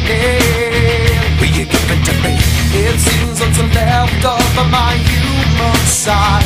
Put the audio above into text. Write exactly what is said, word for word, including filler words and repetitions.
Will you give it to me? It seems what's left of my human side